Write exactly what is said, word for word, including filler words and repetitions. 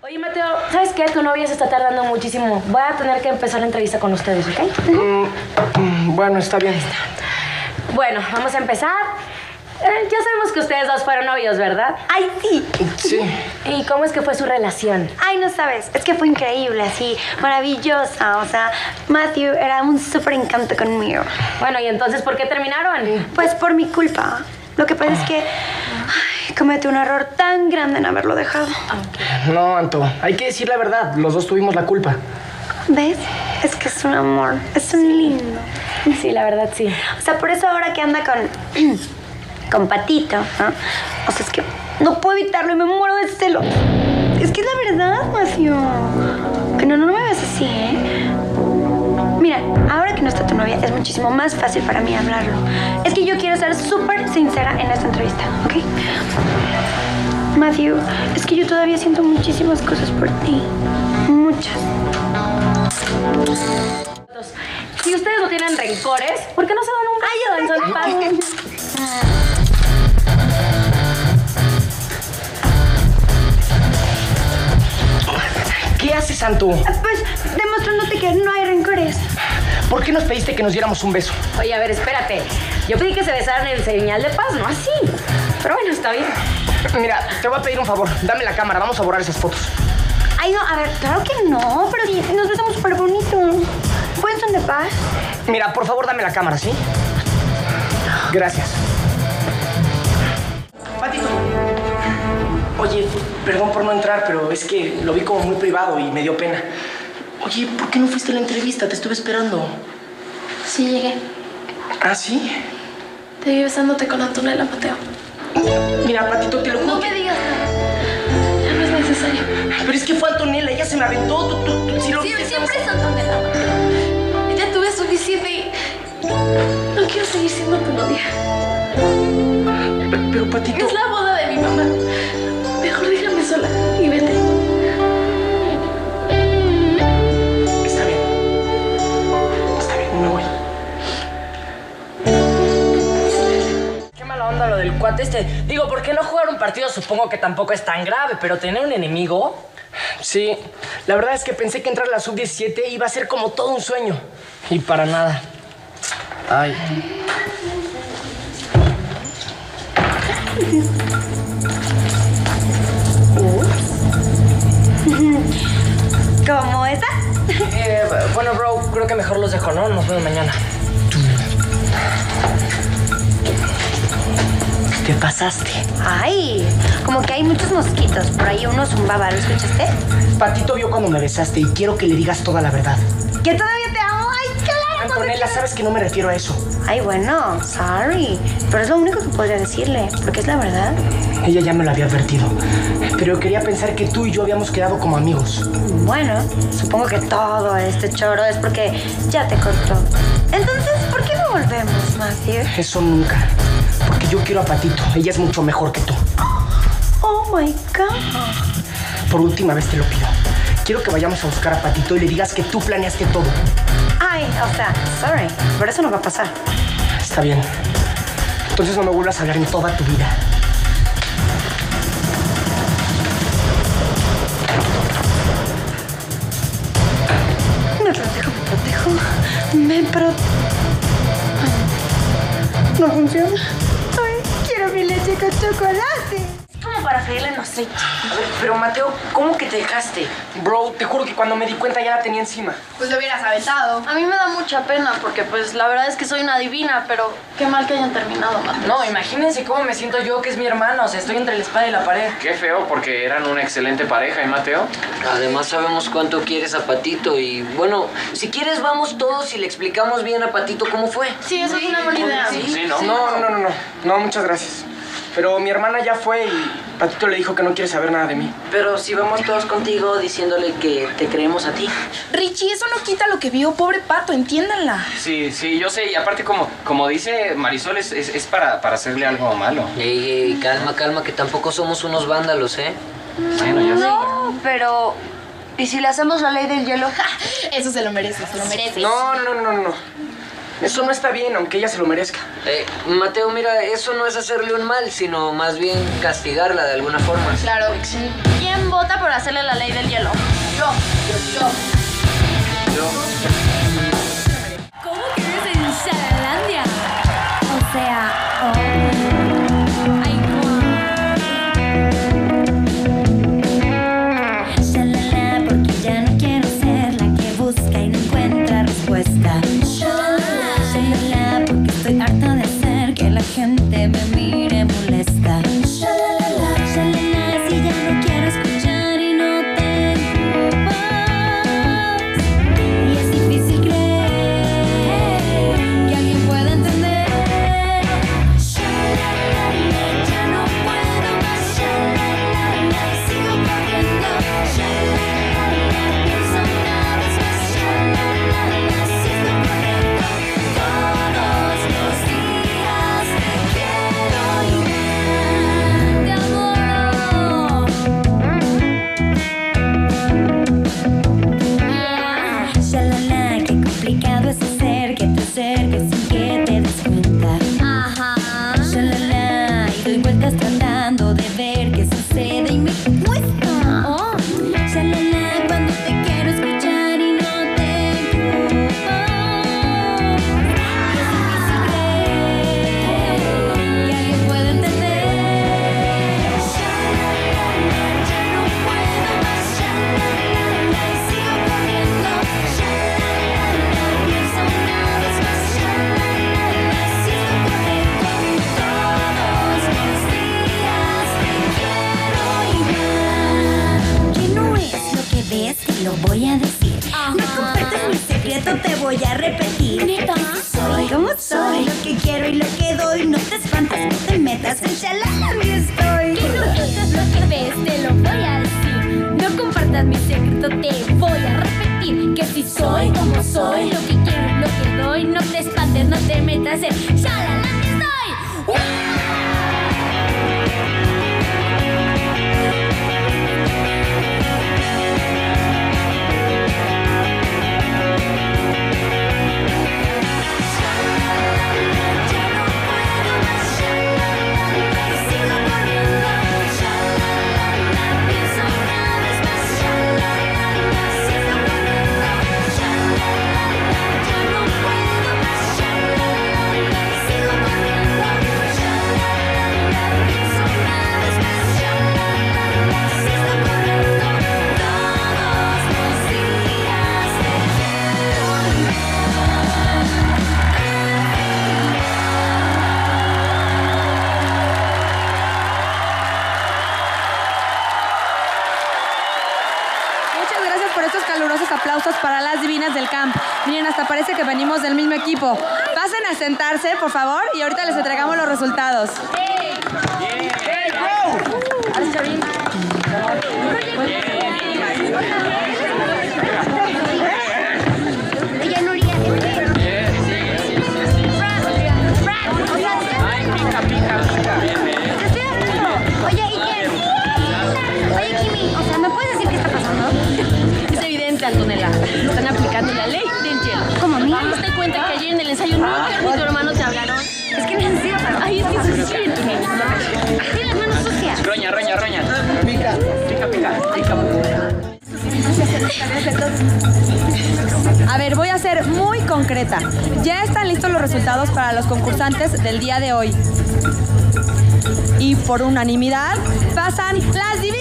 Oye, Mateo, ¿sabes qué? Tu novia se está tardando muchísimo. Voy a tener que empezar la entrevista con ustedes, ¿ok? Mm, mm, bueno, está bien. Bueno, vamos a empezar. Eh, ya sabemos que ustedes dos fueron novios, ¿verdad? ¡Ay, sí! Sí. ¿Y cómo es que fue su relación? Ay, no sabes, es que fue increíble, así, maravillosa. O sea, Matthew era un súper encanto conmigo. Bueno, ¿y entonces por qué terminaron? Pues por mi culpa. Lo que pasa es que ay, cometí un error tan grande en haberlo dejado. No, Anto, hay que decir la verdad. Los dos tuvimos la culpa. ¿Ves? Es que es un amor, es un lindo. Sí, la verdad, sí. O sea, por eso ahora que anda con... con Patito, ¿no? O sea, es que no puedo evitarlo y me muero de celos. Es que es la verdad, Matthew. Que no, no, no me ves así, ¿eh? Mira, ahora que no está tu novia, es muchísimo más fácil para mí hablarlo. Es que yo quiero ser súper sincera en esta entrevista, ¿ok? Matthew, es que yo todavía siento muchísimas cosas por ti. Muchas. Si ustedes no tienen rencores, ¿por qué no se dan un beso en paz? ¿Qué haces, Anto? Pues demostrándote que no hay rencores. ¿Por qué nos pediste que nos diéramos un beso? Oye, a ver, espérate. Yo pedí que se besaran en señal de paz, no así. Pero bueno, está bien. Mira, te voy a pedir un favor. Dame la cámara, vamos a borrar esas fotos. Ay, no, a ver, claro que no, pero sí, nos besamos súper bonito. ¿Pueden son de paz? Mira, por favor, dame la cámara, ¿sí? Gracias. Patito. Oye, perdón por no entrar, pero es que lo vi como muy privado y me dio pena. Oye, ¿por qué no fuiste a la entrevista? Te estuve esperando. Sí, llegué. ¿Ah, sí? Te vi besándote con Antonella, Mateo. Mira, Patito, te lo juro. No me digas nada. Ya no es necesario. Pero es que fue Antonella, ella se me aventó. Tú, tú, tú, si lo Sí, viste, siempre estabas- es Antonella. Ya tuve suficiente y no quiero seguir siendo tu novia. Pero, pero, Patito... Es la boda de mi mamá. Mejor déjame sola y vete. Está bien. Está bien, me voy. Qué mala onda lo del cuate este. Digo, ¿por qué no jugar un partido? Supongo que tampoco es tan grave, pero tener un enemigo... Sí, la verdad es que pensé que entrar a la sub diecisiete iba a ser como todo un sueño. Y para nada. Ay. ¿Cómo esa? Eh, bueno, bro, creo que mejor los dejo, ¿no? Nos vemos mañana. Te pasaste. Ay, como que hay muchos mosquitos. Por ahí uno zumbaba, ¿lo escuchaste? Patito vio cuando me besaste y quiero que le digas toda la verdad. Que todavía te amo. Ay, claro. Antonella, sabes que no me refiero a eso. Ay, bueno, sorry. Pero es lo único que podría decirle, porque es la verdad. Ella ya me lo había advertido. Pero quería pensar que tú y yo habíamos quedado como amigos. Bueno, supongo que todo este choro es porque ya te cortó. Entonces, ¿por qué no volvemos, Matthew? Eso nunca. Porque yo quiero a Patito. Ella es mucho mejor que tú. Oh, my God. Por última vez te lo pido. Quiero que vayamos a buscar a Patito y le digas que tú planeaste todo. Ay, o sea, sorry, pero eso no va a pasar. Está bien. Entonces no me vuelvas a hablar en toda tu vida. Me protejo, me protejo. Me pro... No funciona. Ay, quiero mi leche con chocolate. Como para freírle no sé. A ver, pero Mateo, ¿cómo que te dejaste? Bro, te juro que cuando me di cuenta ya la tenía encima. Pues lo hubieras aventado. A mí me da mucha pena porque pues la verdad es que soy una divina, pero qué mal que hayan terminado, Mateo. No, imagínense cómo me siento yo, que es mi hermano. O sea, estoy entre la espada y la pared. Qué feo, porque eran una excelente pareja, ¿eh, Mateo? Además sabemos cuánto quieres a Patito y bueno, si quieres vamos todos y le explicamos bien a Patito cómo fue. Sí, eso es una buena idea. Sí, sí, ¿no? No, no, no, no, no. No, muchas gracias. Pero mi hermana ya fue y Patito le dijo que no quiere saber nada de mí. Pero si vamos todos contigo diciéndole que te creemos a ti. Richie, eso no quita lo que vio, pobre Pato, entiéndanla. Sí, sí, yo sé. Y aparte, como, como dice Marisol, es, es, es para, para hacerle algo malo. Ey, ey, calma, calma, que tampoco somos unos vándalos, ¿eh? Bueno, ya sé. No, pero... ¿y si le hacemos la ley del hielo? Eso se lo merece, se lo merece. No, no, no, no. Eso no está bien, aunque ella se lo merezca. Eh, Mateo, mira, eso no es hacerle un mal, sino más bien castigarla de alguna forma. Claro, sí. ¿Quién vota por hacerle la ley del hielo? Yo. Yo. Yo. Yo. ¿Cómo que vives en Shalalandia? O sea, oh. Ay, no. Shalala, porque ya no quiero ser la que busca y no encuentra respuesta. Shalala, shalala, porque estoy harta de hacer que la gente me mire molesta. Shalala, shalala, si ya no quiero escuchar y no tengo voz. Y es difícil creer que alguien pueda entender. Shalala, ya no puedo más. Shalala, sigo corriendo. Shalala, pienso una vez más. Shalala, sigo corriendo. Todos los días te quiero y te adoro. Yeah. Shalala, qué complicado es hacer que te acerques sin que te des cuenta. Ajá. Shalala, y doy vueltas tratando de ver qué sucede y me cuesta. Oh. Shalala, cuando te quiero escuchar y no tengo voz. Y es difícil creer que alguien pueda entender. Shalala, ya no puedo más. Shalala, y sigo corriendo. Shalala, pienso una vez más. Shalala, sigo corriendo. Todos los días te quiero igual. Que no es lo que ves, te lo voy a decir. No compartas mi secreto, te voy a repetir. ¿Neta? Soy como soy, lo que quiero y lo que doy. No te espantes, no te metas en Shalala, mi estoy. Que no compartas lo que ves, te lo voy a decir. No compartas mi secreto, te voy a repetir. Que si soy como soy, lo que quiero y lo que doy. No te espantes, no te metas en Shalala, mi estoy. Muchas gracias por estos calurosos aplausos para las divinas del camp. Miren, hasta parece que venimos del mismo equipo. Pasen a sentarse, por favor, y ahorita les entregamos los resultados. Oye, Nuria, Oye, ¿y quién? Oye, Kimi, o sea, ¿me puedes decir qué está pasando? Es evidente, Antonella. Están aplicando la ley del hielo. ¿Cómo, mía? ¿Te diste cuenta que ayer en el ensayo no ni tu hermano te hablaron? Es que necesito saber. Ay, es que eso es cierto. Tiene las manos sucias. Roña, roña, roña. Pica, pica, pica, pica. A ver, voy a ser muy concreta. Ya están listos los resultados para los concursantes del día de hoy. Y por unanimidad pasan las divinas.